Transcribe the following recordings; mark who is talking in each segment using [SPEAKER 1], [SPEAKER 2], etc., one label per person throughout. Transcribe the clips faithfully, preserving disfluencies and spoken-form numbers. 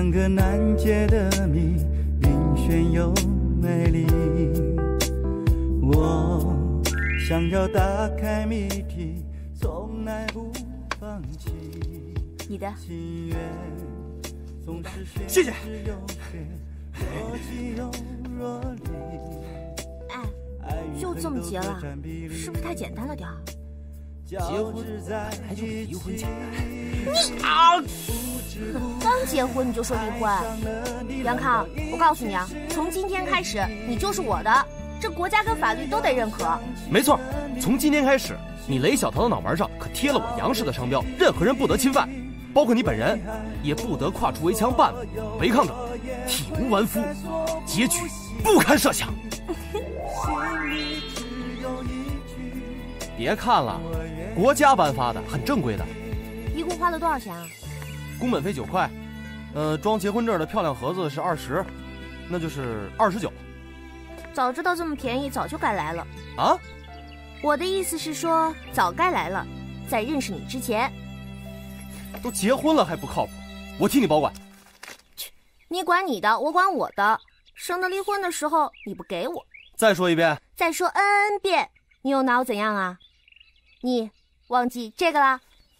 [SPEAKER 1] 两个难解的谜，晕眩又美丽。我想要打开谜题，从来不放弃。
[SPEAKER 2] 你的。
[SPEAKER 3] 谢谢。
[SPEAKER 2] 哎，就这么结了，是不是太简单了点儿？
[SPEAKER 3] 结婚本来就比离婚简单。
[SPEAKER 2] 你啊！刚结婚你就说离婚，杨康，我告诉你啊，从今天开始你就是我的，这国家跟法律都得认可。
[SPEAKER 3] 没错，从今天开始，你雷小桃的脑门上可贴了我杨氏的商标，任何人不得侵犯，包括你本人，也不得跨出围墙半步。违抗者，体无完肤，结局不堪设想。别看了，国家颁发的，很正规的。
[SPEAKER 2] 一共花了多少钱啊？
[SPEAKER 3] 工本费九块，呃，装结婚证的漂亮盒子是二十，那就是二十九。
[SPEAKER 2] 早知道这么便宜，早就该来了。
[SPEAKER 3] 啊？
[SPEAKER 2] 我的意思是说，早该来了，在认识你之前。
[SPEAKER 3] 都结婚了还不靠谱，我替你保管。
[SPEAKER 2] 去，你管你的，我管我的，省得离婚的时候你不给我。
[SPEAKER 3] 再说一遍。
[SPEAKER 2] 再说 N 遍，你有脑怎样啊？你忘记这个啦？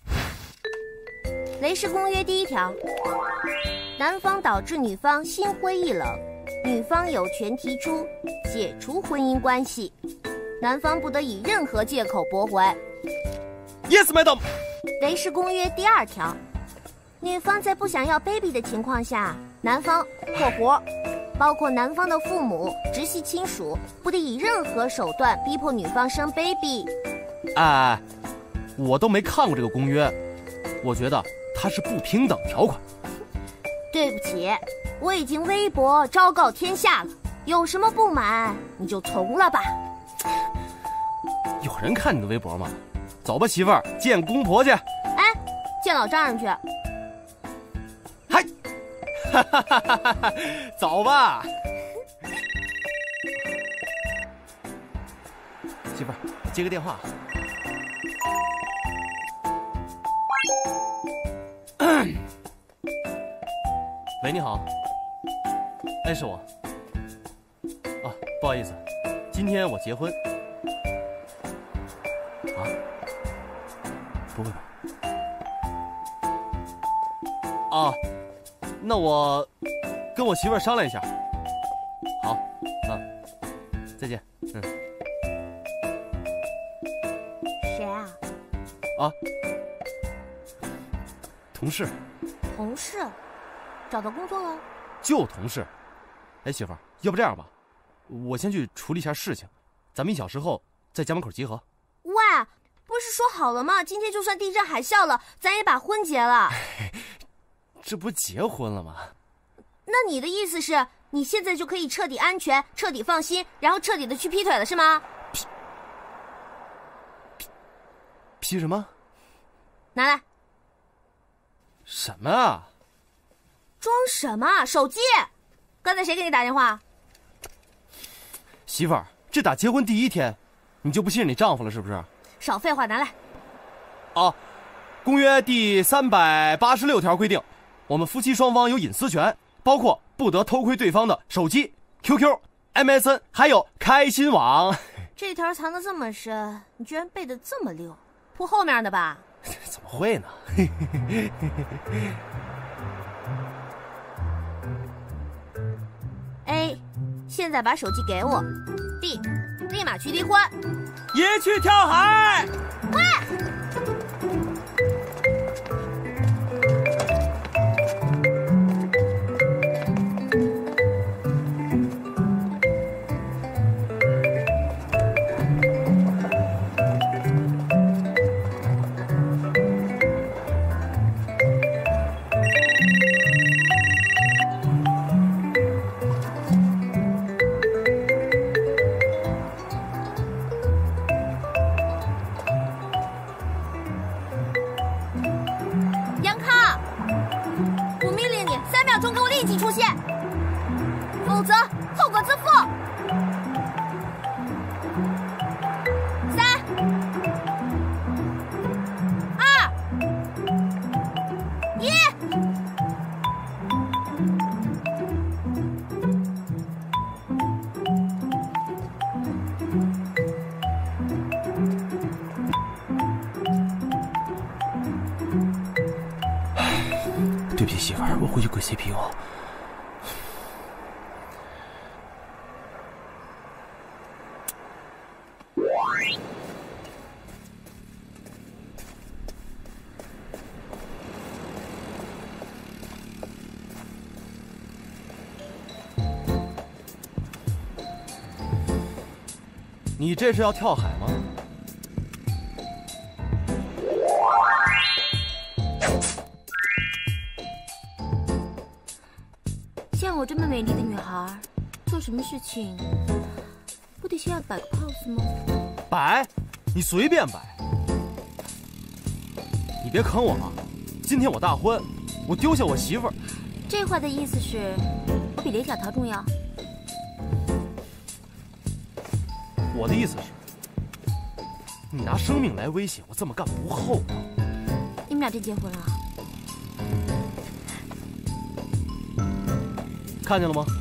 [SPEAKER 2] 雷氏公约第一条，男方导致女方心灰意冷，女方有权提出解除婚姻关系，男方不得以任何借口驳回。
[SPEAKER 3] Yes, madam。
[SPEAKER 2] 雷氏公约第二条，女方在不想要 baby 的情况下，男方（括弧）包括男方的父母、直系亲属，不得以任何手段逼迫女方生 baby。
[SPEAKER 3] 哎，我都没看过这个公约，我觉得它是不平等条款。
[SPEAKER 2] 对不起，我已经微博昭告天下了，有什么不满你就从了吧。
[SPEAKER 3] 有人看你的微博吗？走吧，媳妇儿，见公婆去。
[SPEAKER 2] 哎，见老丈人去。
[SPEAKER 3] 嗨，哈哈哈哈哈！走吧，媳妇儿，接个电话。喂，你好。哎，是我。啊，不好意思，今天我结婚。啊？不会吧？啊，那我跟我媳妇儿商量一下。好，啊，再见。嗯。
[SPEAKER 2] 谁啊？
[SPEAKER 3] 啊，同事。
[SPEAKER 2] 同事？找到工作了？
[SPEAKER 3] 就同事。哎，媳妇儿，要不这样吧，我先去处理一下事情，咱们一小时后在家门口集合。
[SPEAKER 2] 喂，不是说好了吗？今天就算地震海啸了，咱也把婚结了。
[SPEAKER 3] 这不结婚了吗？
[SPEAKER 2] 那你的意思是，你现在就可以彻底安全、彻底放心，然后彻底的去劈腿了，是吗？
[SPEAKER 3] 劈劈劈什么？
[SPEAKER 2] 拿来。
[SPEAKER 3] 什么啊？
[SPEAKER 2] 装什么？手机！刚才谁给你打电话？
[SPEAKER 3] 媳妇儿，这打结婚第一天，你就不信任你丈夫了是不是？
[SPEAKER 2] 少废话，拿来。
[SPEAKER 3] 啊，公约第三百八十六条规定，我们夫妻双方有隐私权，包括不得偷窥对方的手机、Q Q、M S N， 还有开心网。
[SPEAKER 2] 这条藏得这么深，你居然背得这么溜，铺后面的吧？
[SPEAKER 3] 怎么会呢
[SPEAKER 2] ？A， 现在把手机给我。B， 立马去离婚。
[SPEAKER 3] 也去跳海。
[SPEAKER 2] 喂！否则后果自负。三、二、一，
[SPEAKER 3] 媳妇儿，我回去跪 C P U。你这是要跳海吗？
[SPEAKER 2] 像我这么美丽的女孩，做什么事情不得先要摆个 pose 吗？
[SPEAKER 3] 摆，你随便摆。你别坑我啊！今天我大婚，我丢下我媳妇儿。
[SPEAKER 2] 这话的意思是，我比雷小桃重要？
[SPEAKER 3] 我的意思是，你拿生命来威胁我，这么干不厚道。
[SPEAKER 2] 你们俩真结婚了？
[SPEAKER 3] 看见了吗？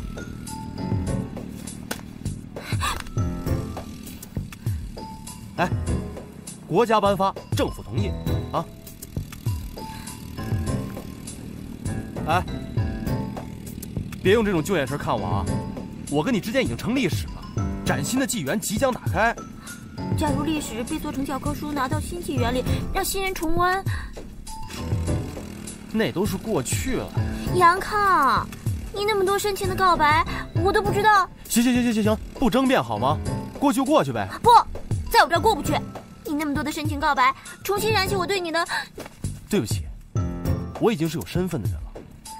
[SPEAKER 3] 哎，国家颁发，政府同意啊！哎，别用这种旧眼神看我啊！我跟你之间已经成历史了。崭新的纪元即将打开。
[SPEAKER 2] 假如历史被做成教科书，拿到新纪元里，让新人重温，
[SPEAKER 3] 那都是过去了。
[SPEAKER 2] 杨康，你那么多深情的告白，我都不知道。
[SPEAKER 3] 行行行行行行，不争辩好吗？过去就过去呗。
[SPEAKER 2] 不，在我这儿过不去。你那么多的深情告白，重新燃起我对你的……
[SPEAKER 3] 对不起，我已经是有身份的人了。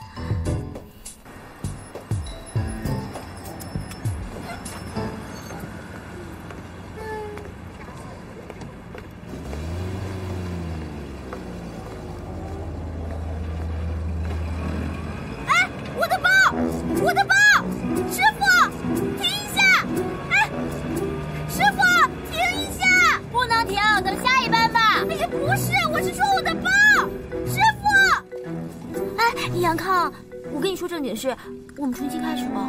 [SPEAKER 2] 我的包！师傅，停一下！哎，师傅，停一下！不能停，等下一班吧。哎呀，不是，我是说我的包，师傅。哎，杨康，我跟你说正经事，我们重新开始吧。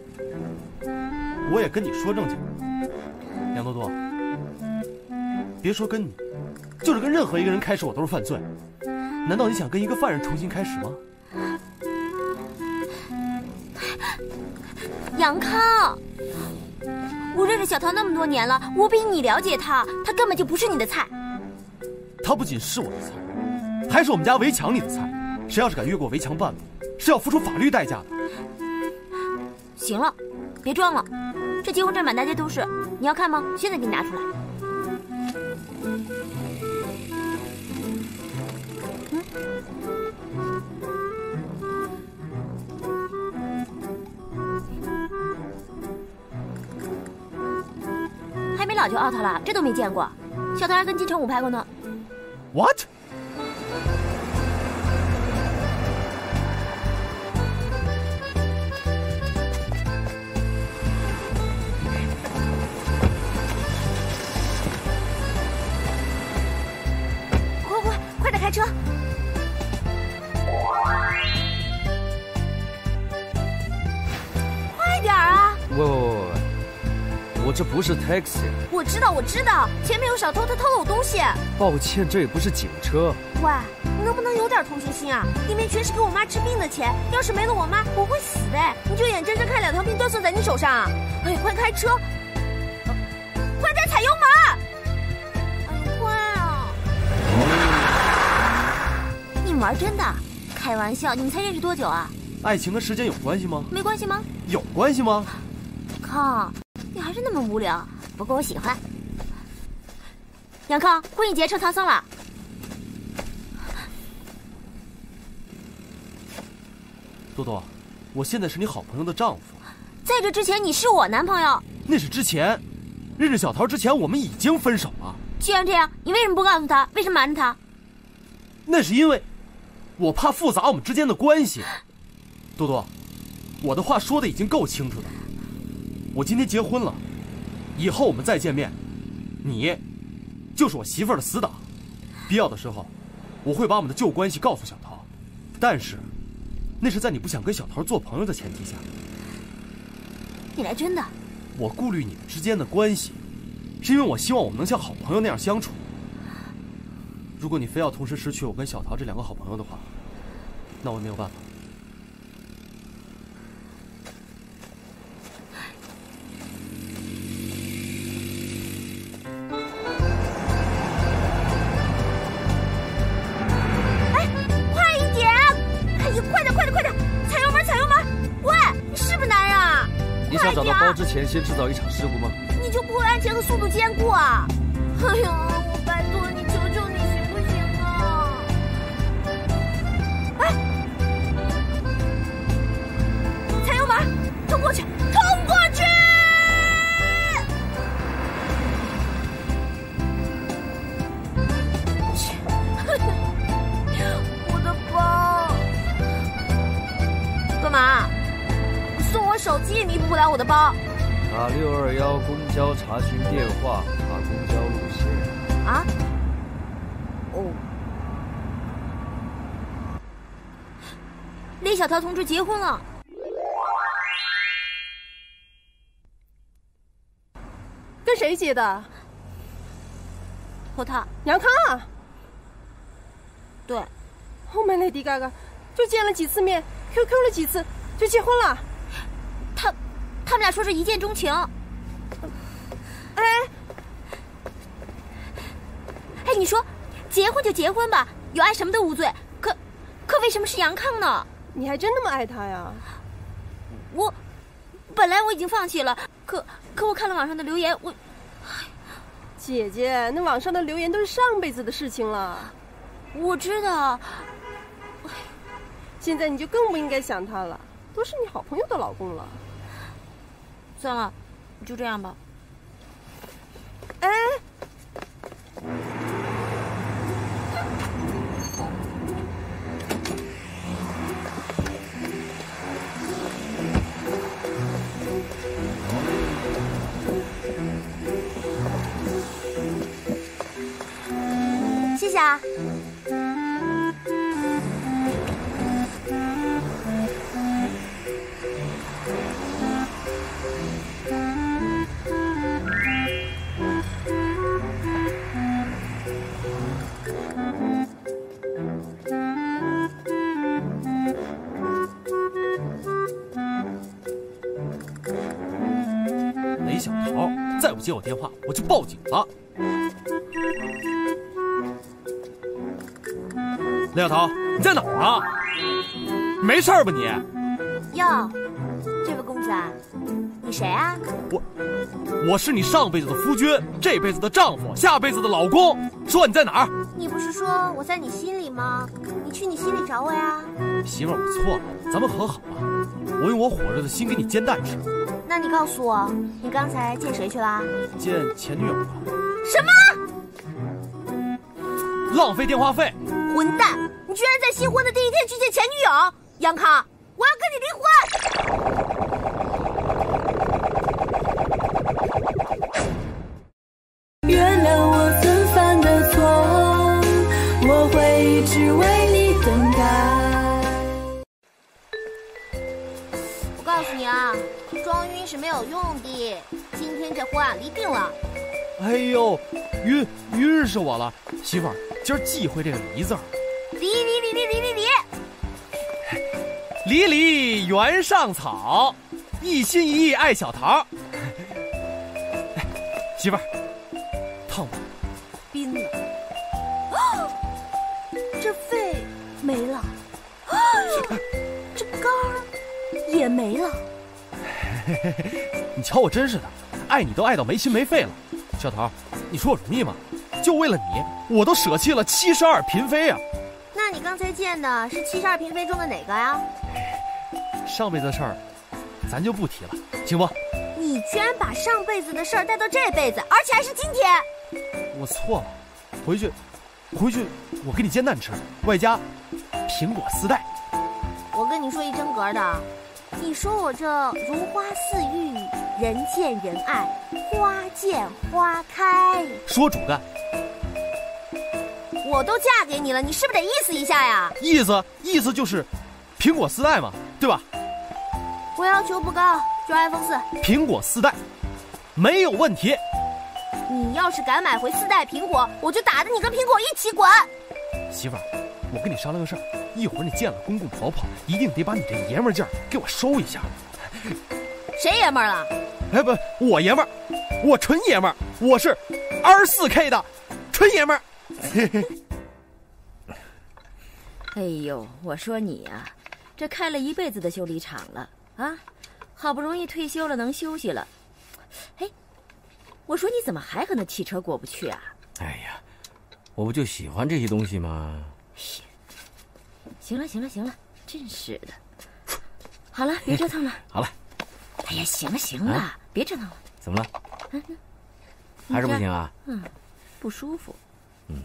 [SPEAKER 3] 我也跟你说正经，杨多多，别说跟你，就是跟任何一个人开始，我都是犯罪。难道你想跟一个犯人重新开始吗？
[SPEAKER 2] 杨康，我认识小桃那么多年了，我比你了解她，她根本就不是你的菜。
[SPEAKER 3] 她不仅是我的菜，还是我们家围墙里的菜。谁要是敢越过围墙半步，是要付出法律代价的。
[SPEAKER 2] 行了，别装了，这结婚证满大街都是，你要看吗？现在给你拿出来。还没老就 out 了，这都没见过。小桃还跟金城武拍过呢。
[SPEAKER 3] What？
[SPEAKER 2] 快快快点开车！快点啊！
[SPEAKER 4] 喂喂喂喂！我这不是 taxi。
[SPEAKER 2] 我知道，我知道，前面有小偷，他偷了我东西。
[SPEAKER 4] 抱歉，这也不是警车。
[SPEAKER 2] 喂，你能不能有点同情心啊？里面全是给我妈治病的钱，要是没了我妈，我会死的。你就眼睁睁看两条命断送在你手上啊！哎呀，快开车！快点踩油门！哎呀，快啊！你们玩真的？开玩笑，你们才认识多久啊？
[SPEAKER 3] 爱情跟时间有关系吗？
[SPEAKER 2] 没关系吗？
[SPEAKER 3] 有关系吗？
[SPEAKER 2] 康，你还是那么无聊，不过我喜欢。杨康，婚礼节成唐僧了。
[SPEAKER 3] 多多，我现在是你好朋友的丈夫。
[SPEAKER 2] 在这之前，你是我男朋友。
[SPEAKER 3] 那是之前，认识小桃之前，我们已经分手了。
[SPEAKER 2] 既然这样，你为什么不告诉他？为什么瞒着他？
[SPEAKER 3] 那是因为，我怕复杂我们之间的关系。多多，我的话说的已经够清楚了。我今天结婚了，以后我们再见面，你就是我媳妇儿的死党。必要的时候，我会把我们的旧关系告诉小桃，但是那是在你不想跟小桃做朋友的前提下。
[SPEAKER 2] 你来真的？
[SPEAKER 3] 我顾虑你们之间的关系，是因为我希望我们能像好朋友那样相处。如果你非要同时失去我跟小桃这两个好朋友的话，那我也没有办法。
[SPEAKER 4] 想找到包之前先制造一场事故吗？
[SPEAKER 2] 你就不会安全和速度兼顾啊？哎呀，我拜托你，求求你，行不行啊？哎，踩油门，冲过去，冲过去！我的包，干嘛？送我手机也弥补不了我的包。
[SPEAKER 4] 打六二幺公交查询电话，查公交路线。
[SPEAKER 2] 啊？哦。李小桃同志结婚了。
[SPEAKER 5] 跟谁结的？
[SPEAKER 2] 和他。
[SPEAKER 5] 杨康啊？
[SPEAKER 2] 对。
[SPEAKER 5] 后面那迪嘎嘎，就见了几次面 ，Q Q 了几次，就结婚了。
[SPEAKER 2] 他，他们俩说是一见钟情。
[SPEAKER 5] 哎，
[SPEAKER 2] 哎，你说，结婚就结婚吧，有爱什么都无罪。可，可为什么是杨康呢？
[SPEAKER 5] 你还真那么爱他呀？
[SPEAKER 2] 我，本来我已经放弃了，可可我看了网上的留言，我，
[SPEAKER 5] 姐姐，那网上的留言都是上辈子的事情了。
[SPEAKER 2] 我知道。
[SPEAKER 5] 现在你就更不应该想他了，都是你好朋友的老公了。
[SPEAKER 2] 算了，就这样吧。
[SPEAKER 5] 哎，
[SPEAKER 2] 谢谢啊。
[SPEAKER 3] 雷小桃再不接我电话，我就报警了。雷小桃，你在哪儿啊？没事吧你？
[SPEAKER 2] 哟，这位公子啊，你谁啊？
[SPEAKER 3] 我，我是你上辈子的夫君，这辈子的丈夫，下辈子的老公。说你在哪儿？
[SPEAKER 2] 你不是说我在你心里吗？你去你心里找我呀。
[SPEAKER 3] 媳妇儿，我错了，咱们和好吧。我用我火热的心给你煎蛋吃。
[SPEAKER 2] 那你告诉我，你刚才见谁去了？
[SPEAKER 3] 见前女友了。
[SPEAKER 2] 什么？
[SPEAKER 3] 浪费电话费！
[SPEAKER 2] 混蛋！你居然在新婚的第一天去见前女友！杨康，我要跟你离
[SPEAKER 6] 婚！原谅我曾犯的错，我会一直为你等待。
[SPEAKER 2] 我告诉你啊，装晕是没有用的。今天这婚啊离定了。
[SPEAKER 3] 哎呦，晕晕是我了，媳妇儿，今儿忌讳这个离字儿。
[SPEAKER 2] 离离离离离离离。
[SPEAKER 3] 离离原上草，一心一意爱小桃。哎，媳妇儿，烫不？
[SPEAKER 2] 冰了。啊，这肺没了。啊，这肝儿也没了。
[SPEAKER 3] 你瞧我真是的，爱你都爱到没心没肺了。小桃，你说我容易吗？就为了你，我都舍弃了七十二嫔妃啊。
[SPEAKER 2] 那你刚才见的是七十二嫔妃中的哪个呀？
[SPEAKER 3] 上辈子的事儿，咱就不提了，行不？
[SPEAKER 2] 你居然把上辈子的事儿带到这辈子，而且还是今天！
[SPEAKER 3] 我错了，回去，回去，我给你煎蛋吃，外加苹果丝带。
[SPEAKER 2] 我跟你说一真格的，你说我这如花似玉，人见人爱，花见花开。
[SPEAKER 3] 说主干。
[SPEAKER 2] 我都嫁给你了，你是不是得意思一下呀？
[SPEAKER 3] 意思意思就是，苹果丝带嘛，对吧？
[SPEAKER 2] 我要求不高，就 iPhone 四。
[SPEAKER 3] 苹果丝带，没有问题。
[SPEAKER 2] 你要是敢买回四代苹果，我就打得你跟苹果一起滚！
[SPEAKER 3] 媳妇儿，我跟你商量个事儿，一会儿你见了公公婆婆，一定得把你这爷们儿劲儿给我收一下。
[SPEAKER 2] 谁爷们儿了？
[SPEAKER 3] 哎，不，我爷们儿，我纯爷们儿，我是 二四 K 的纯爷们儿。
[SPEAKER 7] 哎呦，我说你呀、啊，这开了一辈子的修理厂了啊， 好不容易退休了，能休息了。哎，我说你怎么还和那汽车过不去啊？
[SPEAKER 8] 哎呀，我不就喜欢这些东西吗？
[SPEAKER 7] 行了行了行了，真是的。好了，别折腾了。
[SPEAKER 8] 好了。
[SPEAKER 7] 哎呀，行了行了，啊、别折腾了。
[SPEAKER 8] 怎么了？嗯、还是不行啊？
[SPEAKER 7] 嗯，不舒服。
[SPEAKER 8] 嗯。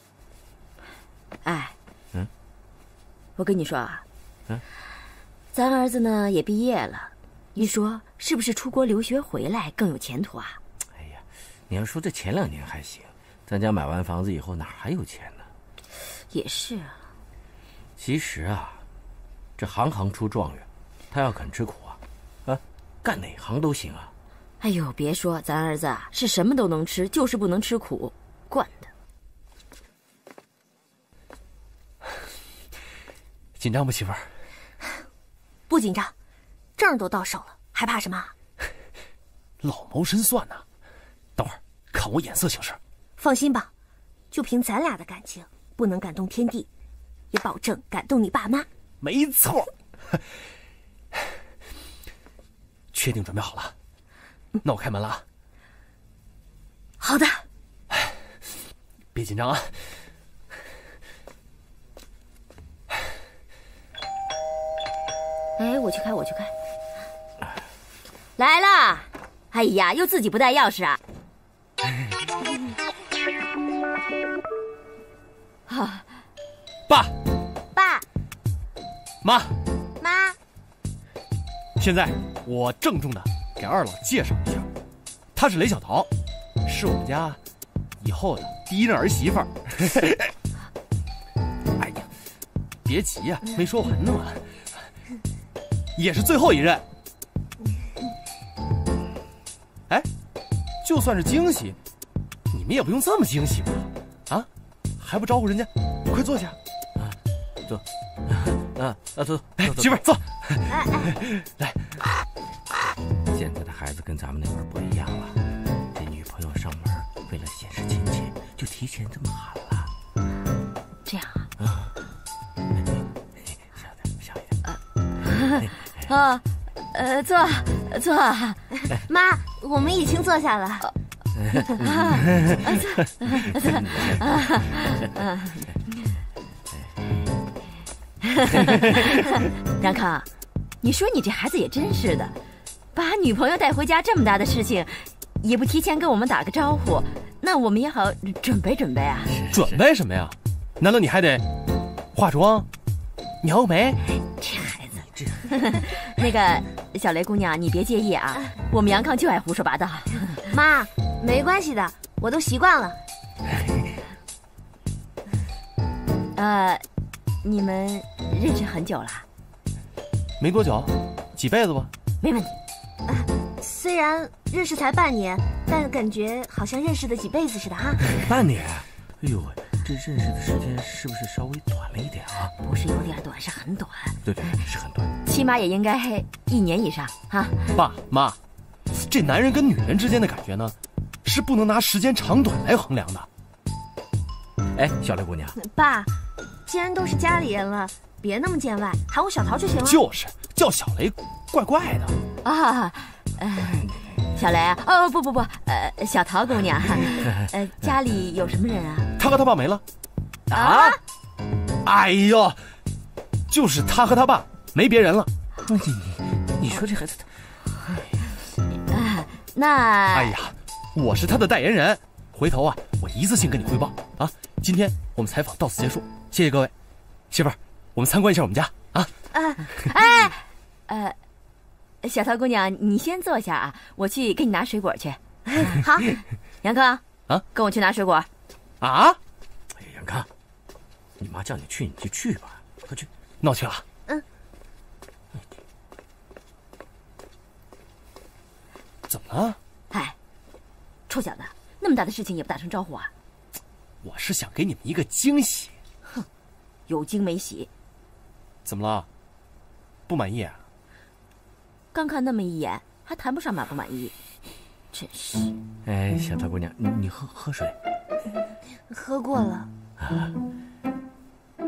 [SPEAKER 7] 哎。
[SPEAKER 8] 嗯。
[SPEAKER 7] 我跟你说啊。
[SPEAKER 8] 嗯。
[SPEAKER 7] 咱儿子呢也毕业了，你说是不是出国留学回来更有前途啊？
[SPEAKER 8] 哎呀，你要说这前两年还行，咱家买完房子以后哪还有钱呢？
[SPEAKER 7] 也是啊。
[SPEAKER 8] 其实啊，这行行出状元，他要肯吃苦啊，啊，干哪行都行啊。
[SPEAKER 7] 哎呦，别说，咱儿子啊是什么都能吃，就是不能吃苦，惯的。
[SPEAKER 3] 紧张不，媳妇儿？
[SPEAKER 2] 不紧张，证都到手了，还怕什么？
[SPEAKER 3] 老谋深算呐、啊！等会儿看我眼色行事。
[SPEAKER 2] 放心吧，就凭咱俩的感情，不能感动天地，也保证感动你爸妈。
[SPEAKER 3] 没错。确定准备好了？那我开门了啊。
[SPEAKER 2] 好的。
[SPEAKER 3] 别紧张啊。
[SPEAKER 7] 哎，我去开，我去开。来啦！哎呀，又自己不带钥匙啊？
[SPEAKER 3] 啊！爸，
[SPEAKER 2] 爸，
[SPEAKER 3] 妈，
[SPEAKER 2] 妈。
[SPEAKER 3] 现在我郑重的给二老介绍一下，她是雷小桃，是我们家以后的第一任儿媳妇儿。哎呀，别急呀、啊，没说完呢嘛。也是最后一任。哎，就算是惊喜，你们也不用这么惊喜吧？啊，还不招呼人家？快坐下。
[SPEAKER 8] 啊，坐。啊啊，坐。
[SPEAKER 3] 哎，媳妇儿坐。
[SPEAKER 2] 哎哎，
[SPEAKER 3] 来。
[SPEAKER 8] 现在的孩子跟咱们那会儿不一样了，这女朋友上门，为了显示亲切，就提前这么喊了。
[SPEAKER 7] 这样
[SPEAKER 8] 啊？啊。小点，小一点。
[SPEAKER 7] 啊，呃，坐坐。
[SPEAKER 2] 妈，我们已经坐下了。
[SPEAKER 7] 啊，坐坐。啊，杨康，你说你这孩子也真是的，把女朋友带回家这么大的事情，也不提前跟我们打个招呼，那我们也好准备准备啊。
[SPEAKER 3] 准备什么呀？难道你还得化妆、描眉？
[SPEAKER 7] 这孩子，那个小雷姑娘，你别介意啊，我们杨康就爱胡说八道。
[SPEAKER 2] 妈，没关系的，我都习惯了。
[SPEAKER 7] 呃，你们认识很久了？
[SPEAKER 3] 没多久，几辈子吧。
[SPEAKER 7] 没问题。
[SPEAKER 2] 啊，虽然认识才半年，但感觉好像认识的几辈子似的哈。
[SPEAKER 8] 半年？哎呦，这认识的时间是不是稍微短了一点啊？
[SPEAKER 7] 不是有点短，是很短。
[SPEAKER 8] 对对，是很短，
[SPEAKER 7] 起码也应该一年以上啊。
[SPEAKER 3] 爸妈，这男人跟女人之间的感觉呢，是不能拿时间长短来衡量的。
[SPEAKER 8] 哎，小雷姑娘，
[SPEAKER 2] 爸，既然都是家里人了，别那么见外，喊我小桃就行了。
[SPEAKER 3] 就是叫小雷，怪怪的
[SPEAKER 7] 啊。呃，小雷，哦不不不，呃，小桃姑娘，呃，家里有什么人啊？
[SPEAKER 3] 他和他爸没了。
[SPEAKER 7] 啊？
[SPEAKER 3] 哎呦，就是他和他爸，没别人了。
[SPEAKER 8] 你你说这孩子，
[SPEAKER 7] 啊，那
[SPEAKER 3] 哎呀，我是他的代言人，回头啊，我一次性跟你汇报啊。今天我们采访到此结束，谢谢各位。媳妇儿，我们参观一下我们家啊。
[SPEAKER 7] 啊，哎，呃，小桃姑娘，你先坐下啊，我去给你拿水果去。
[SPEAKER 2] 好，
[SPEAKER 7] 杨康
[SPEAKER 3] 啊，
[SPEAKER 7] 跟我去拿水果。
[SPEAKER 3] 啊？
[SPEAKER 8] 哎呀，杨康，你妈叫你去你就去吧，快去。
[SPEAKER 3] 那我去了。
[SPEAKER 2] 嗯。
[SPEAKER 3] 怎么了？
[SPEAKER 7] 哎，臭小子，那么大的事情也不打声招呼啊？
[SPEAKER 3] 我是想给你们一个惊喜。
[SPEAKER 7] 哼，有惊没喜。
[SPEAKER 3] 怎么了？不满意啊？
[SPEAKER 7] 刚看那么一眼，还谈不上满不满意。真是。
[SPEAKER 8] 哎，小桃姑娘，你你喝喝水。
[SPEAKER 2] 喝过了。
[SPEAKER 8] 啊。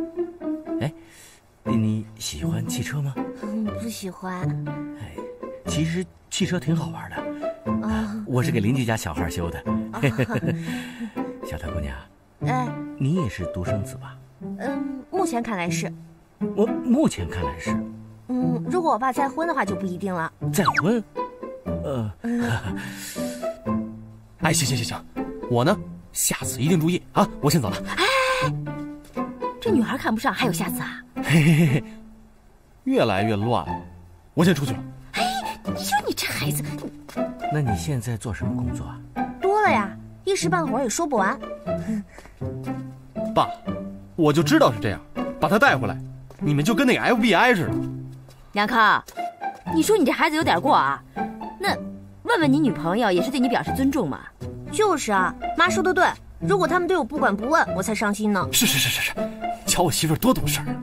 [SPEAKER 8] 哎，你喜欢汽车吗？
[SPEAKER 2] 嗯，不喜欢。
[SPEAKER 8] 哎， 其实汽车挺好玩的。
[SPEAKER 2] 啊，
[SPEAKER 8] 我是给邻居家小孩修的。
[SPEAKER 2] 啊
[SPEAKER 8] 小桃姑娘，
[SPEAKER 2] 哎，
[SPEAKER 8] 你也是独生子吧？
[SPEAKER 2] 嗯，目前看来是。
[SPEAKER 8] 我目前看来是。
[SPEAKER 2] 嗯，如果我爸再婚的话就不一定了。
[SPEAKER 8] 再婚？呃，
[SPEAKER 2] 嗯、
[SPEAKER 3] 哎，行行行行，我呢，下次一定注意啊！我先走了。
[SPEAKER 7] 哎，这女孩看不上，还有下次啊？
[SPEAKER 3] 嘿嘿嘿，越来越乱了，我先出去了。
[SPEAKER 7] 哎，你说你这孩子，
[SPEAKER 8] 那你现在做什么工作啊？
[SPEAKER 2] 多了呀，一时半会儿也说不完。
[SPEAKER 3] 爸，我就知道是这样，把他带回来，你们就跟那个 F B I 似的。
[SPEAKER 7] 梁康，你说你这孩子有点过啊？那问问你女朋友也是对你表示尊重嘛？
[SPEAKER 2] 就是啊，妈说的对，如果他们对我不管不问，我才伤心呢。
[SPEAKER 3] 是是是是是，瞧我媳妇儿多懂事儿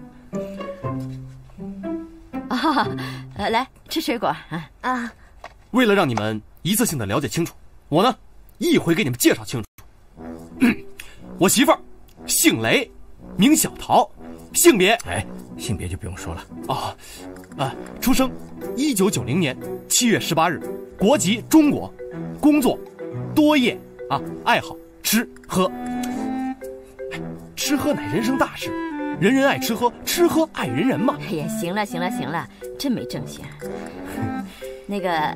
[SPEAKER 7] 啊！啊，呃，来吃水果啊
[SPEAKER 2] 啊！
[SPEAKER 3] 为了让你们一次性的了解清楚，我呢一回给你们介绍清楚。嗯、我媳妇儿姓雷，名小桃，性别
[SPEAKER 8] 哎，性别就不用说了
[SPEAKER 3] 啊。啊，出生一九九零年七月十八日，国籍中国，工作多业啊，爱好吃喝。哎，吃喝乃人生大事，人人爱吃喝，吃喝爱人人嘛。
[SPEAKER 7] 哎呀，行了行了行了，真没正形。那个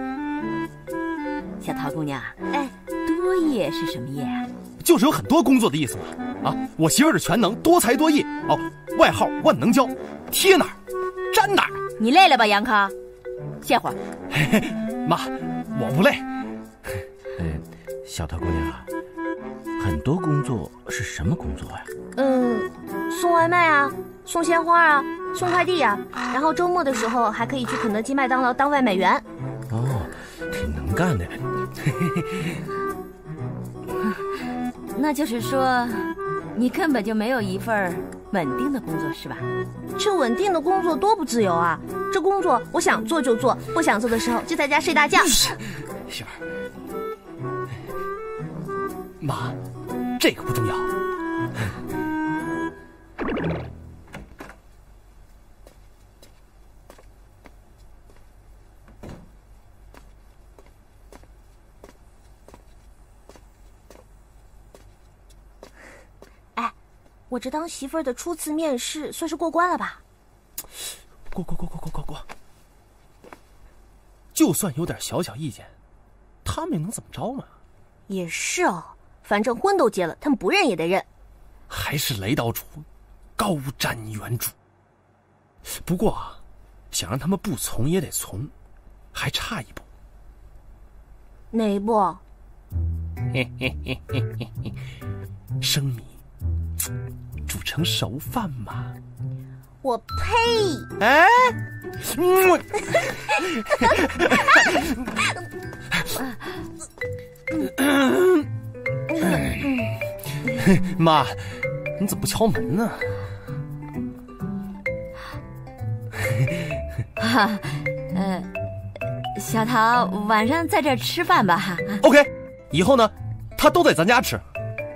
[SPEAKER 7] 小桃姑娘，
[SPEAKER 2] 哎，
[SPEAKER 7] 多业是什么业啊？
[SPEAKER 3] 就是有很多工作的意思嘛。啊，我媳妇儿是全能，多才多艺哦，外号万能胶，贴哪儿粘哪儿。
[SPEAKER 7] 你累了吧，杨康？歇会儿。
[SPEAKER 3] 嘿嘿，妈，我不累。
[SPEAKER 8] 嗯，小桃姑娘啊，很多工作是什么工作呀？
[SPEAKER 2] 嗯，送外卖啊，送鲜花啊，送快递啊，然后周末的时候还可以去肯德基、麦当劳当外卖员。
[SPEAKER 8] 哦，挺能干的。
[SPEAKER 7] 那就是说，你根本就没有一份稳定的工作是吧？
[SPEAKER 2] 这稳定的工作多不自由啊！这工作我想做就做，不想做的时候就在家睡大觉。
[SPEAKER 3] 媳妇儿，妈，这个不重要。
[SPEAKER 2] 哎，我这当媳妇儿的初次面试算是过关了吧？
[SPEAKER 3] 过过过过过过过。就算有点小小意见，他们也能怎么着嘛？
[SPEAKER 2] 也是哦，反正婚都结了，他们不认也得认。
[SPEAKER 3] 还是雷岛主高瞻远瞩。不过啊，想让他们不从也得从，还差一步。
[SPEAKER 2] 哪一步？
[SPEAKER 3] 嘿嘿嘿嘿嘿嘿，生米煮成熟饭嘛。
[SPEAKER 2] 我呸！
[SPEAKER 3] 哎，嗯，妈，你怎么不敲门呢？
[SPEAKER 7] 哈，呃，小桃，晚上在这儿吃饭吧。
[SPEAKER 3] OK， 以后呢，他都在咱家吃。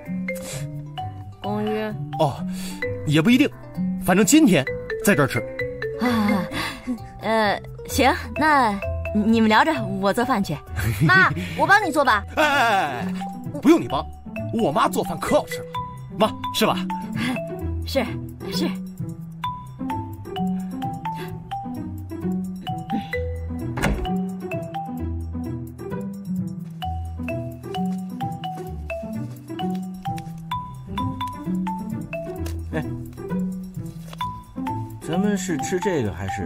[SPEAKER 2] 公寓？
[SPEAKER 3] 哦，也不一定，反正今天在这儿吃。
[SPEAKER 7] 啊，呃，行，那你们聊着，我做饭去。
[SPEAKER 2] 妈，我帮你做吧。
[SPEAKER 3] 哎哎哎，不用你帮，我妈做饭可好吃了，妈是吧？
[SPEAKER 7] 是是。
[SPEAKER 8] 哎，咱们是吃这个还是？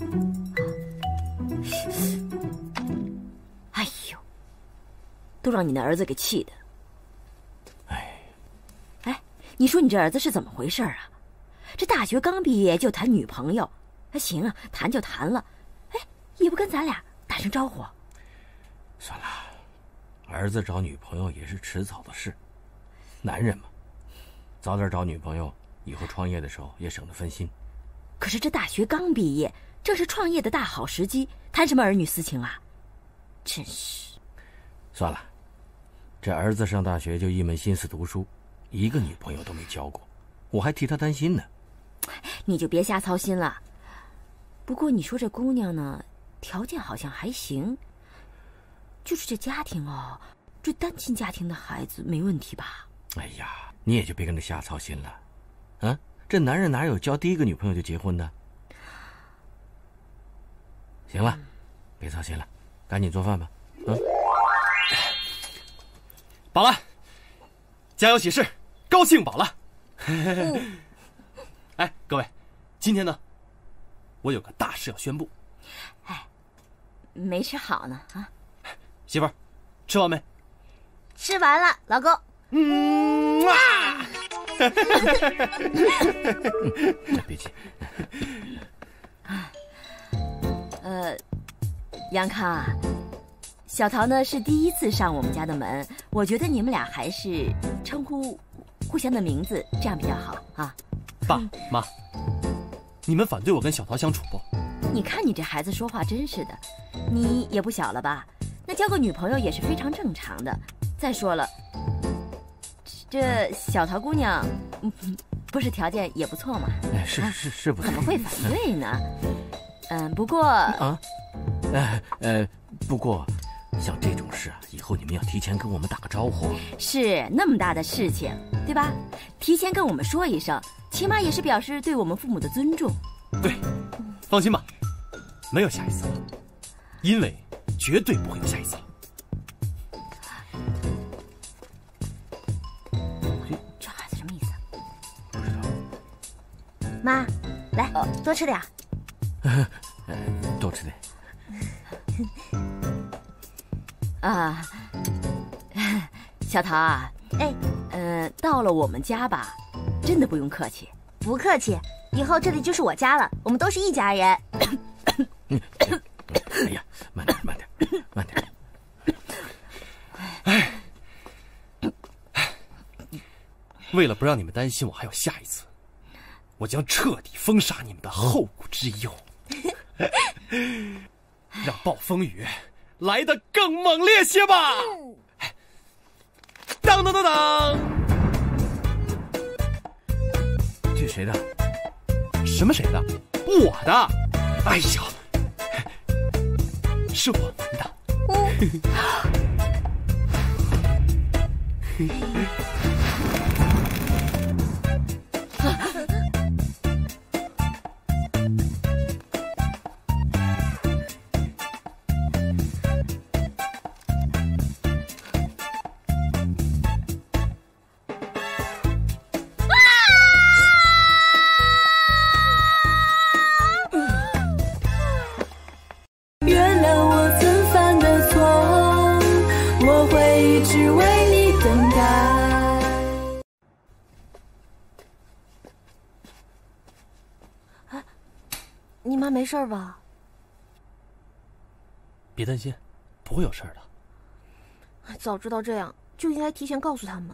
[SPEAKER 7] 哎呦，都让你那儿子给气的。
[SPEAKER 8] 哎，
[SPEAKER 7] 哎，你说你这儿子是怎么回事啊？这大学刚毕业就谈女朋友，还行啊，谈就谈了，哎，也不跟咱俩打声招呼。
[SPEAKER 8] 算了，儿子找女朋友也是迟早的事，男人嘛，早点找女朋友，以后创业的时候也省得分心。
[SPEAKER 7] 可是这大学刚毕业，正是创业的大好时机，谈什么儿女私情啊？真是。
[SPEAKER 8] 算了，这儿子上大学就一门心思读书，一个女朋友都没交过，我还替他担心呢。
[SPEAKER 7] 你就别瞎操心了。不过你说这姑娘呢， 条件好像还行，就是这家庭哦，这单亲家庭的孩子没问题吧？
[SPEAKER 8] 哎呀，你也就别跟他瞎操心了。啊，这男人哪有交第一个女朋友就结婚的？行了，别操心了，赶紧做饭吧。嗯，
[SPEAKER 3] 饱了，家有喜事，高兴饱了。哎，各位，今天呢，我有个大事要宣布。
[SPEAKER 7] 哎，没吃好呢啊！
[SPEAKER 3] 媳妇儿，吃完没？
[SPEAKER 2] 吃完了，老公。
[SPEAKER 3] 嗯啊！
[SPEAKER 8] 别急。
[SPEAKER 7] 呃，杨康啊，小桃呢是第一次上我们家的门，我觉得你们俩还是称呼互相的名字，这样比较好啊。
[SPEAKER 3] 爸妈，你们反对我跟小桃相处不？
[SPEAKER 7] 你看你这孩子说话真是的，你也不小了吧？那交个女朋友也是非常正常的。再说了，这小桃姑娘，嗯，不是条件也不错嘛？
[SPEAKER 8] 哎，是是是不错。
[SPEAKER 7] 怎么会反对呢？嗯，不过
[SPEAKER 8] 啊，呃呃，不过，像这种事啊，以后你们要提前跟我们打个招呼。
[SPEAKER 7] 是那么大的事情，对吧？提前跟我们说一声，起码也是表示对我们父母的尊重。
[SPEAKER 3] 对，放心吧，没有下一次了，因为绝对不会有下一次了。
[SPEAKER 7] 这孩子什么意思？
[SPEAKER 8] 不知道。
[SPEAKER 2] 妈，来，多吃点。
[SPEAKER 8] 呃，多吃点。
[SPEAKER 7] 啊，小桃啊，
[SPEAKER 2] 哎，
[SPEAKER 7] 呃，到了我们家吧，真的不用客气。
[SPEAKER 2] 不客气，以后这里就是我家了，我们都是一家人。
[SPEAKER 8] 哎呀，慢点，慢点，慢点。
[SPEAKER 3] 哎，为了不让你们担心我还有下一次，我将彻底封杀你们的后顾之忧，让暴风雨来得更猛烈些吧！当当当当，
[SPEAKER 8] 这谁的？
[SPEAKER 3] 什么谁的？我的！哎呀，是我们的。
[SPEAKER 6] 原谅我曾犯的错，我会一直为你等待。
[SPEAKER 2] 哎，你妈没事吧？
[SPEAKER 3] 别担心，不会有事的。
[SPEAKER 2] 早知道这样，就应该提前告诉他们。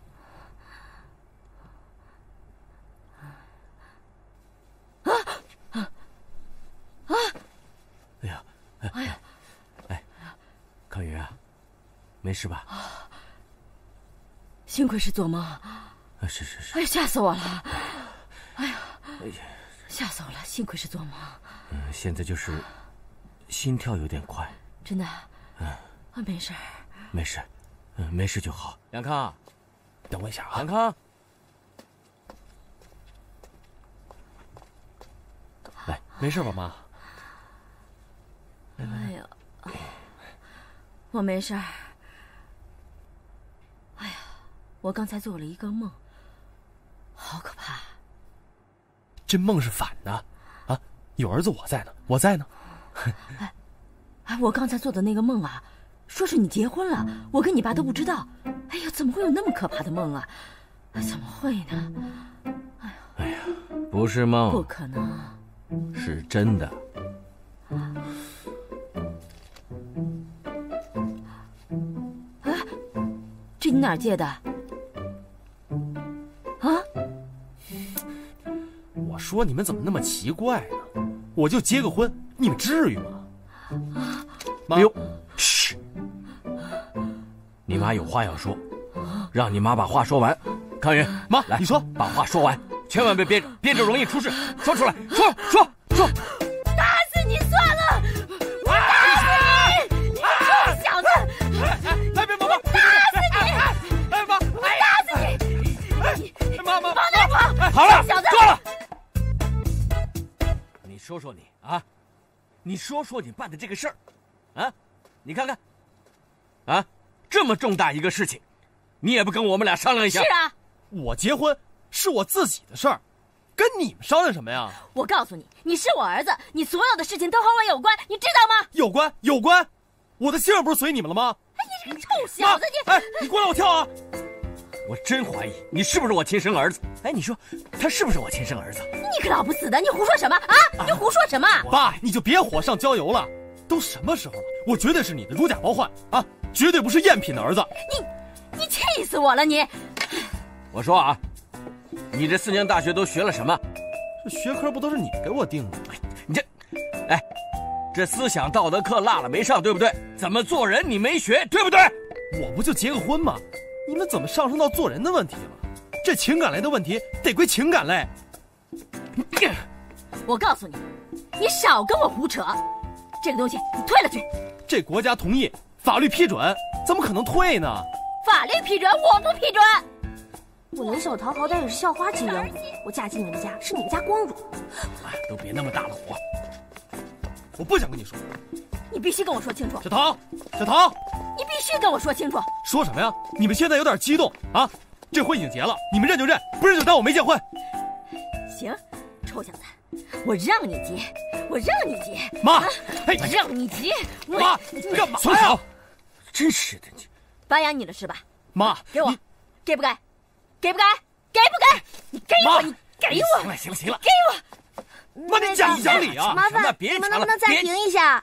[SPEAKER 7] 啊啊啊！
[SPEAKER 8] 哎呀，哎哎哎，康云啊，没事吧？
[SPEAKER 7] 幸亏是做梦。
[SPEAKER 8] 啊，是是是。
[SPEAKER 7] 哎呀，吓死我了！哎呀，
[SPEAKER 8] 哎呀，
[SPEAKER 7] 吓死我了！幸亏是做梦。
[SPEAKER 8] 嗯，现在就是心跳有点快。
[SPEAKER 7] 真的？
[SPEAKER 8] 嗯，
[SPEAKER 7] 啊，没事。
[SPEAKER 8] 没事，嗯，没事就好。杨康，
[SPEAKER 3] 等我一下啊。
[SPEAKER 8] 杨康，来，
[SPEAKER 3] 没事吧，妈？
[SPEAKER 7] 哎呀，我没事儿。哎呀，我刚才做了一个梦，好可怕。
[SPEAKER 3] 这梦是反的，啊，有儿子我在呢，我在呢。
[SPEAKER 7] 哎，哎，我刚才做的那个梦啊，说是你结婚了，我跟你爸都不知道。哎呀，怎么会有那么可怕的梦啊？怎么会呢？
[SPEAKER 8] 哎呀，哎呀，不是梦，
[SPEAKER 7] 不可能，
[SPEAKER 8] 是真的。
[SPEAKER 7] 哎，这你哪儿借的？啊？
[SPEAKER 3] 我说你们怎么那么奇怪呢？我就结个婚，你们至于吗？妈，
[SPEAKER 8] 哎呦，嘘！你妈有话要说，让你妈把话说完。康云，
[SPEAKER 3] 妈，
[SPEAKER 8] 来，
[SPEAKER 3] 你说，
[SPEAKER 8] 把话说完，千万别憋着，憋着容易出事。说出来，说说说。
[SPEAKER 7] 打死你算了！我
[SPEAKER 8] 你说说你办的这个事儿，啊，你看看，啊，这么重大一个事情，你也不跟我们俩商量一下？
[SPEAKER 7] 是啊，
[SPEAKER 3] 我结婚是我自己的事儿，跟你们商量什么呀？
[SPEAKER 7] 我告诉你，你是我儿子，你所有的事情都和我有关，你知道吗？
[SPEAKER 3] 有关有关，我的姓不是随你们了吗？
[SPEAKER 7] 哎，你这个臭小子，你！
[SPEAKER 3] 哎，你过来我跳啊！
[SPEAKER 8] 我真怀疑你是不是我亲生儿子。哎，你说他是不是我亲生儿子？
[SPEAKER 7] 你个老不死的，你胡说什么啊？你胡说什么？
[SPEAKER 3] 爸，你就别火上浇油了。都什么时候了，我绝对是你的如假包换啊，绝对不是赝品的儿子。
[SPEAKER 7] 你，你气死我了你！
[SPEAKER 8] 我说啊，你这四年大学都学了什么？
[SPEAKER 3] 这学科不都是你给我定的吗？
[SPEAKER 8] 你这，哎，这思想道德课落了没上，对不对？怎么做人你没学，对不对？
[SPEAKER 3] 我不就结个婚吗？你们怎么上升到做人的问题了？这情感类的问题得归情感类。
[SPEAKER 7] 我告诉你，你少跟我胡扯，这个东西你退了去。
[SPEAKER 3] 这国家同意，法律批准，怎么可能退呢？
[SPEAKER 7] 法律批准，我不批准。
[SPEAKER 2] 我雷小桃好歹也是校花级人物，我嫁进你们家是你们家光荣。
[SPEAKER 8] 哎，都别那么大的火。
[SPEAKER 3] 我不想跟你说。
[SPEAKER 7] 你必须跟我说清楚。
[SPEAKER 3] 小桃，小桃，
[SPEAKER 7] 你必须跟我说清楚。
[SPEAKER 3] 说什么呀？你们现在有点激动啊！这婚已经结了，你们认就认，不认就当我没结婚。
[SPEAKER 7] 行，臭小子，我让你结，我让你结。
[SPEAKER 3] 妈，
[SPEAKER 7] 啊、
[SPEAKER 3] 哎，
[SPEAKER 7] 我让你结。
[SPEAKER 3] 妈，你干嘛
[SPEAKER 8] 呀？
[SPEAKER 3] 呀？
[SPEAKER 8] 真是的，你
[SPEAKER 7] 白养你了是吧？
[SPEAKER 3] 妈，
[SPEAKER 7] 给我，给不给？给不给？给不给？你给我，你给我。
[SPEAKER 8] 行了，行了，行了，
[SPEAKER 7] 给
[SPEAKER 3] 我。妈，你讲讲理啊！
[SPEAKER 2] 麻烦你们能不能暂停一下？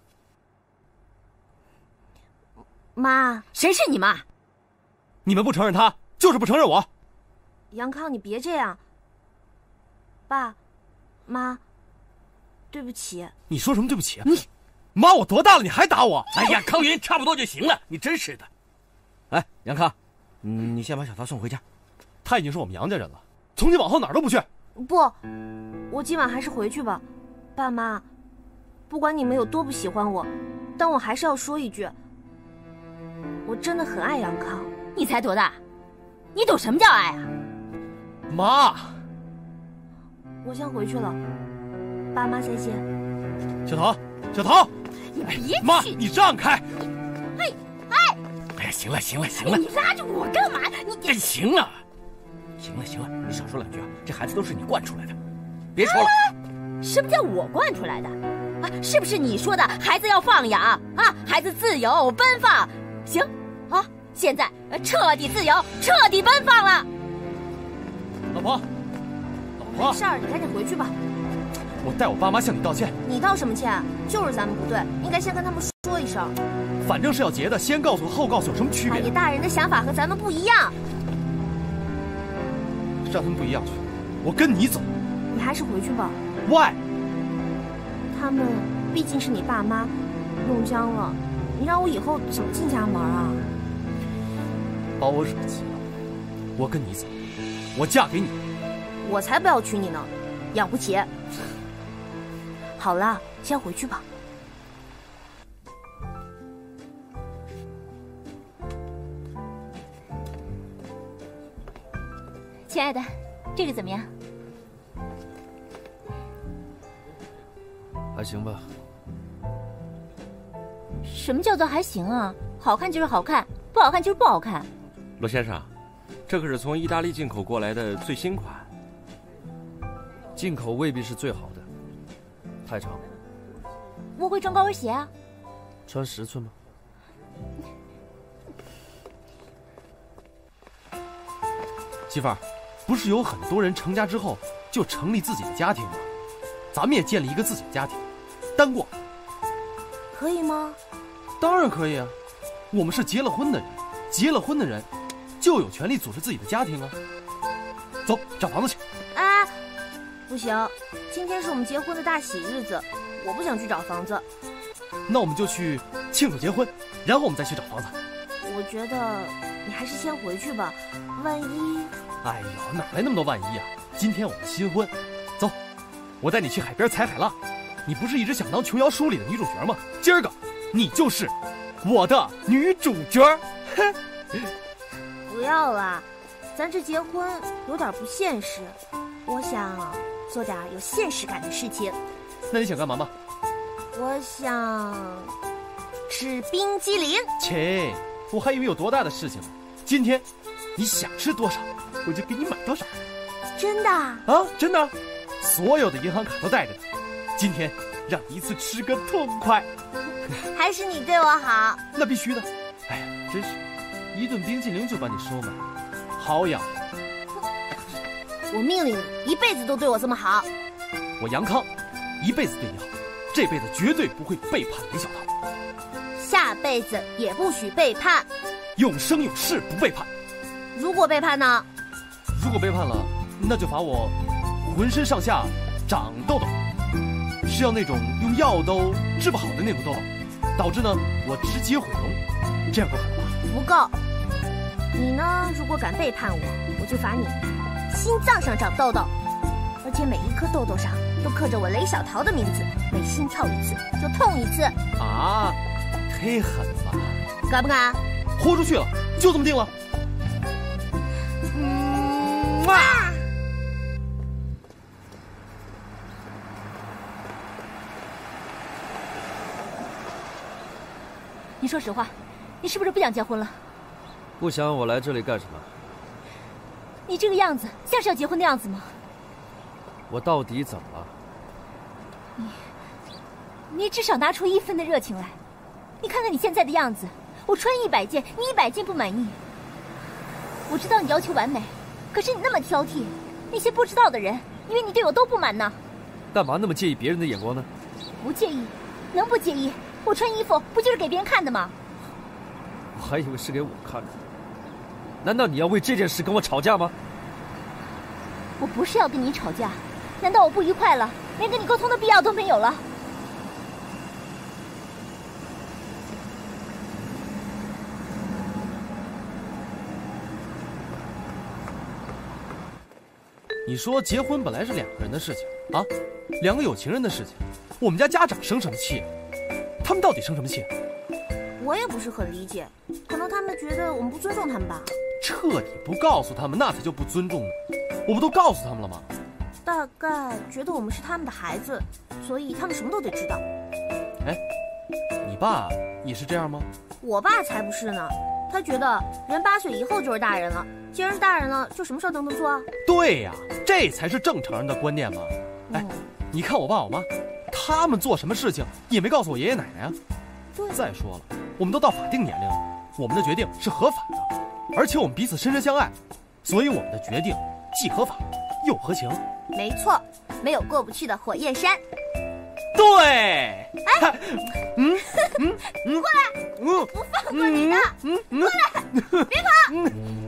[SPEAKER 2] 妈，
[SPEAKER 7] 谁是你妈？
[SPEAKER 3] 你们不承认他，就是不承认我。
[SPEAKER 2] 杨康，你别这样。爸，妈，对不起。
[SPEAKER 3] 你说什么对不起？
[SPEAKER 7] 你，
[SPEAKER 3] 妈，我多大了你还打我？
[SPEAKER 8] 哎呀，康云，差不多就行了，你真是的。哎，杨康，嗯，你先把小桃送回家。
[SPEAKER 3] 他已经是我们杨家人了，从今往后哪儿都不去。
[SPEAKER 2] 不，我今晚还是回去吧。爸妈，不管你们有多不喜欢我，但我还是要说一句。我真的很爱杨康。
[SPEAKER 7] 你才多大？你懂什么叫爱啊？
[SPEAKER 3] 妈，
[SPEAKER 2] 我先回去了，爸妈再见。
[SPEAKER 3] 小桃，小桃，
[SPEAKER 7] 你别
[SPEAKER 3] 妈，你让开！
[SPEAKER 7] 哎哎！
[SPEAKER 8] 哎呀，行了行了行了，
[SPEAKER 7] 你拉着我干嘛？你
[SPEAKER 8] 哎，行了，行了行了，你少说两句啊！这孩子都是你惯出来的，别说了。
[SPEAKER 7] 啊、什么叫我惯出来的？啊，是不是你说的孩子要放养啊？孩子自由奔放，行啊！现在彻底自由，彻底奔放了。
[SPEAKER 3] 老婆，老婆，
[SPEAKER 2] 没事儿，你赶紧回去吧。
[SPEAKER 3] 我代我爸妈向你道歉。
[SPEAKER 2] 你道什么歉？就是咱们不对，应该先跟他们说一声。
[SPEAKER 3] 反正是要结的，先告诉后告诉有什么区别？
[SPEAKER 2] 阿姨大人的想法和咱们不一样，
[SPEAKER 3] 让他们不一样去。我跟你走。
[SPEAKER 2] 你还是回去吧。
[SPEAKER 3] Why？
[SPEAKER 2] 他们毕竟是你爸妈，弄僵了，你让我以后怎么进家门啊？
[SPEAKER 3] 把我惹急了，我跟你走，我嫁给你。
[SPEAKER 2] 我才不要娶你呢，养不起。好了，先回去吧。
[SPEAKER 7] 亲爱的，这个怎么样？
[SPEAKER 4] 还行吧。
[SPEAKER 7] 什么叫做还行啊？好看就是好看，不好看就是不好看。
[SPEAKER 9] 罗先生，这可是从意大利进口过来的最新款。
[SPEAKER 4] 进口未必是最好的，太长。
[SPEAKER 7] 我会穿高跟鞋啊。
[SPEAKER 4] 穿十寸吗？
[SPEAKER 3] 媳妇儿，不是有很多人成家之后就成立自己的家庭吗？咱们也建立一个自己的家庭，单过。
[SPEAKER 2] 可以吗？
[SPEAKER 3] 当然可以啊，我们是结了婚的人，结了婚的人就有权利组织自己的家庭啊。走，找房子去。
[SPEAKER 2] 哎，不行，今天是我们结婚的大喜日子，我不想去找房子。
[SPEAKER 3] 那我们就去庆祝结婚，然后我们再去找房子。
[SPEAKER 2] 我觉得你还是先回去吧，万一……
[SPEAKER 3] 哎呦，哪来那么多万一啊！今天我们新婚，走，我带你去海边采海浪。你不是一直想当琼瑶书里的女主角吗？今儿个你就是我的女主角。
[SPEAKER 2] 不要啦，咱这结婚有点不现实，我想做点有现实感的事情。
[SPEAKER 3] 那你想干嘛吗？
[SPEAKER 2] 我想吃冰激凌。
[SPEAKER 3] 切，我还以为有多大的事情呢。今天你想吃多少，我就给你买多少。
[SPEAKER 2] 真的？
[SPEAKER 3] 啊，真的，所有的银行卡都带着呢。今天让你一次吃个痛快。
[SPEAKER 2] 还是你对我好。
[SPEAKER 3] 那必须的。哎呀，真是，一顿冰淇淋就把你收买，好养。
[SPEAKER 2] 我命令你一辈子都对我这么好。
[SPEAKER 3] 我杨康，一辈子对你好，这辈子绝对不会背叛李小桃，
[SPEAKER 2] 下辈子也不许背叛，
[SPEAKER 3] 永生永世不背叛。
[SPEAKER 2] 如果背叛呢？
[SPEAKER 3] 如果背叛了，那就罚我浑身上下长痘痘，是要那种用药都治不好的那种痘痘，导致呢我直接毁容，这样够狠了吧？
[SPEAKER 2] 不够。你呢，如果敢背叛我，我就罚你心脏上长痘痘，而且每一颗痘痘上都刻着我雷小桃的名字，每心跳一次就痛一次。
[SPEAKER 3] 啊，忒狠了吧？
[SPEAKER 2] 敢不敢？
[SPEAKER 3] 豁出去了，就这么定了。
[SPEAKER 2] 嗯啊！
[SPEAKER 7] 你说实话，你是不是不想结婚了？
[SPEAKER 4] 不想我来这里干什么？
[SPEAKER 7] 你这个样子像是要结婚的样子吗？
[SPEAKER 4] 我到底怎么了？
[SPEAKER 7] 你，你至少拿出一分的热情来。你看看你现在的样子，我穿一百件，你一百件不满意。我知道你要求完美，可是你那么挑剔，那些不知道的人以为你对我都不满呢。
[SPEAKER 4] 干嘛那么介意别人的眼光呢？
[SPEAKER 7] 不介意，能不介意？我穿衣服不就是给别人看的吗？
[SPEAKER 4] 我还以为是给我看的。难道你要为这件事跟我吵架吗？
[SPEAKER 7] 我不是要跟你吵架，难道我不愉快了，连跟你沟通的必要都没有了？
[SPEAKER 3] 你说结婚本来是两个人的事情啊，两个有情人的事情，我们家家长生什么气？他们到底生什么气？
[SPEAKER 2] 我也不是很理解，可能他们觉得我们不尊重他们吧。
[SPEAKER 3] 彻底不告诉他们，那才就不尊重呢。我不都告诉他们了吗？
[SPEAKER 2] 大概觉得我们是他们的孩子，所以他们什么都得知道。
[SPEAKER 3] 哎，你爸也是这样吗？
[SPEAKER 2] 我爸才不是呢，他觉得人八岁以后就是大人了，既然是大人了，就什么事都能做啊。
[SPEAKER 3] 对呀，这才是正常人的观念嘛。哎，嗯、你看我爸我妈，他们做什么事情也没告诉我爷爷奶奶啊。
[SPEAKER 2] 对。
[SPEAKER 3] 再说了，我们都到法定年龄了，我们的决定是合法的，而且我们彼此深深相爱，所以我们的决定既合法又合情。
[SPEAKER 2] 没错，没有过不去的火焰山。
[SPEAKER 3] 对。
[SPEAKER 2] 哎，
[SPEAKER 3] 嗯嗯
[SPEAKER 2] 嗯，过来，
[SPEAKER 3] 嗯，
[SPEAKER 2] 不放过你的，
[SPEAKER 3] 嗯嗯，
[SPEAKER 2] 过来，别跑。
[SPEAKER 3] 嗯